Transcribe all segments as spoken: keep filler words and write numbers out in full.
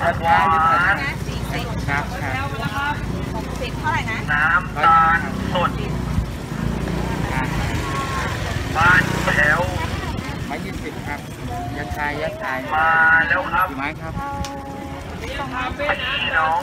ผักหวานสี่สิบครับครับหกสิบเท่าไหร่นะน้ำตาลสดบ้านแถวไม้ยี่สิบครับยัดชายยัดชายมาแล้วครับกี่ไม้ครับพี่น้อง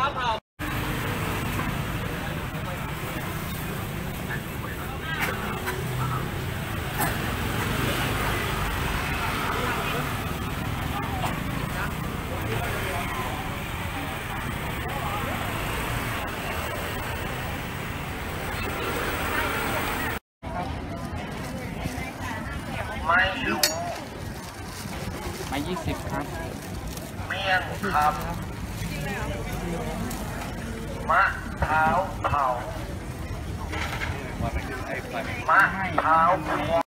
ไม่รู้ไม้ยี่สิบครับเมี่ยงคำมะพร้าวเผามะพร้าวพวง